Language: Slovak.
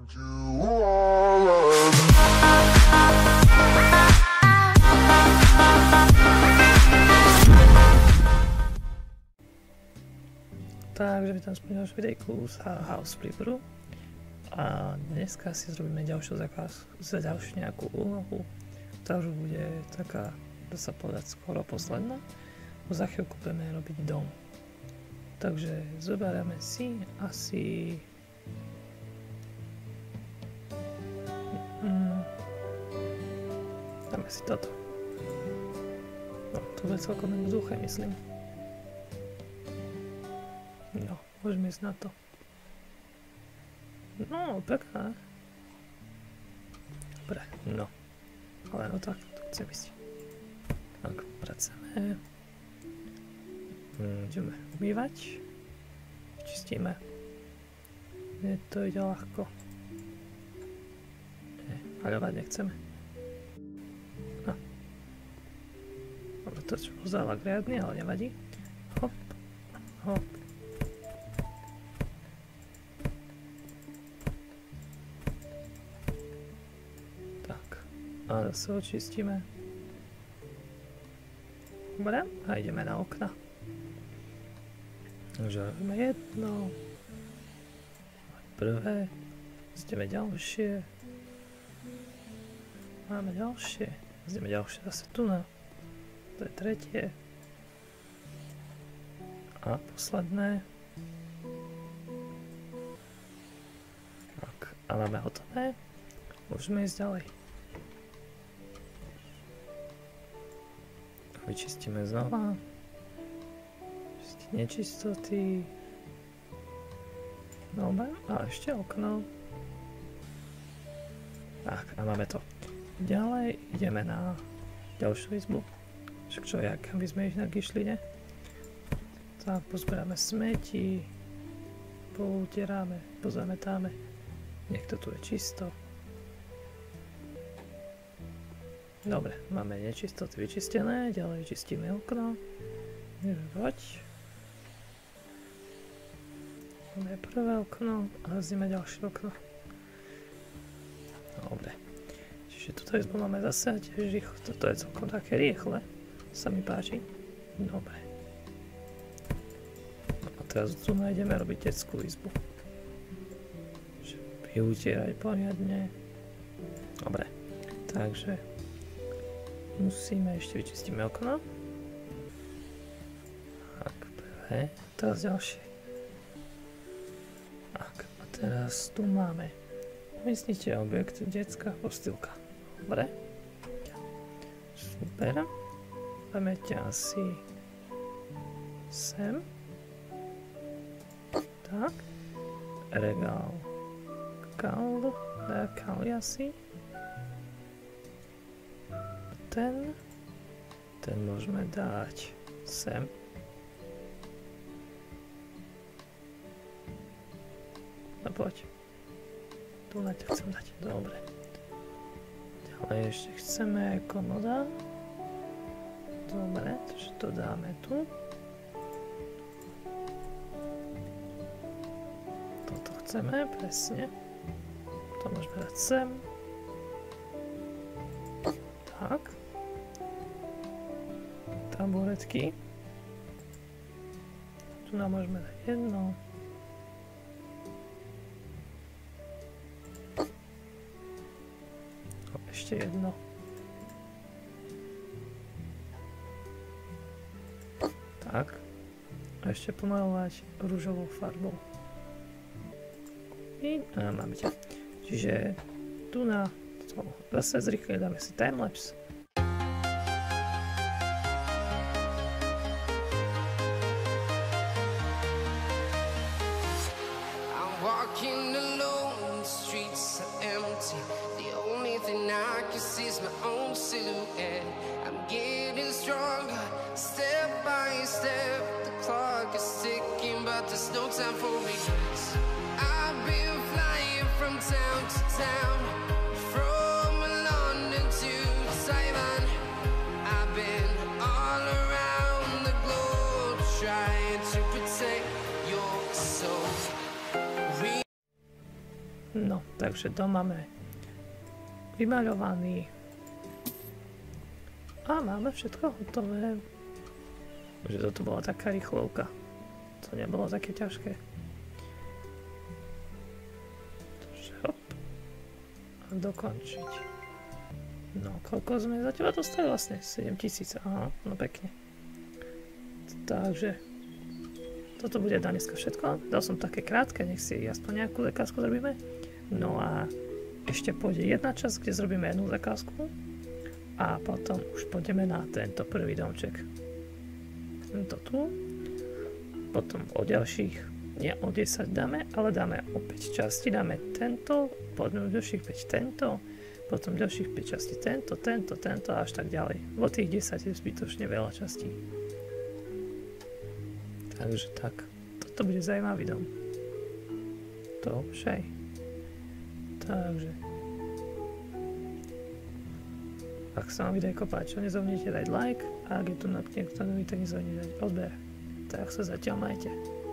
Takže vítam z videjku z House Flipperu a dneska si zrobíme ďalšiu zakázku za ďalšiu nejakú úlohu, ktorá už bude taká, dá sa povedať, skoro posledná, bo za chvíľku budeme robiť dom. Takže zoberieme si asi dáme si toto. No, to bude celkom jednoduché, myslím. No, môžeme ísť na to. No, pekné. Dobre, no. Ale no tak, to chcem ísť. Tak, pracujeme. Ideme umývať. Čistíme. Nie, to ide ľahko. Nie, maľovať nechceme. No. Dobre, to čo pozdáva riadny, ale nevadí. Hop, hop. A zase očistíme. Dobre, a ideme na okna. Takže robíme jedno. Prvé. Zdeme ďalšie. Máme ďalšie. Zdeme ďalšie zase tu na. To je tretie. A posledné. Tak, a máme hotové. Môžeme ísť ďalej. Vyčistíme znova. Čistiť nečistoty. Dobre, a ešte okno. Tak, a máme to. Ďalej ideme na ďalšiu izbu. Však čo, jak by sme inak išli, ne? Tak, pozberáme smeti. Poutieráme, pozametáme. Nech to tu je čisto. Dobre, máme nečistoty vyčistené, ďalej čistíme okno. Poď. Máme prvé okno a zdíme ďalšie okno. Dobre. Čiže túto izbu máme zase tiež rýchlo. Toto je celkom také rýchle. Sa mi páči. Dobre. A teraz tu nájdeme robiť detskú izbu. Vyutierať poriadne. Dobre. Takže musíme ešte vyčistíme okno. Tak, prvé. Teraz ďalšie. Tak, a teraz tu máme. Umiestnite objekt detská postýlka. Dobre. Super. Dáme ťa asi sem. Tak. Regál. Kali asi. Ten môžeme dať sem. No poď. Tu na ťa chcem dať. Dobre. Ďalej ešte chceme komoda. Dobre, takže to dáme tu. Toto chceme, presne. To môžeme dať sem. Tak. Taburetky. Tu nám môžeme dať jedno. A ešte jedno. Tak. A ešte pomalovať ružovou farbou. A máme ťa. Čiže tu na to zase zrýchle dáme si timelapse. Walking alone, the streets are empty. The only thing I can see is my own silhouette. I'm getting stronger, step by step. The clock is ticking, but there's no time for regrets. I've been flying from town to town, from London to Thailand. No, takže dom máme vymaľovaný. A máme všetko hotové. Že toto bola taká rýchlovka. To nebolo také ťažké. Takže hop. A dokončiť. No, koľko sme za teba dostali vlastne? 7000. Aha, no pekne. Takže toto bude na dneska všetko. Dal som také krátke, nech si aspoň nejakú zakázku zrobíme. No a ešte pôjde jedna časť, kde zrobíme jednu zakázku. A potom už pôjdeme na tento prvý domček. Tento tu. Potom o ďalších, nie o 10 dáme, ale dáme o 5 časti. Dáme tento, potom ďalších 5 tento, potom ďalších 5 častí tento a až tak ďalej. O tých 10 je zbytočne veľa častí. Takže tak, toto bude zaujímavý dom. To všej. Takže ak sa vám videjko páčilo, nezabudnite dať like a ak je tu niekto nový, tak nezabudnite dať odber. Tak sa zatiaľ majte.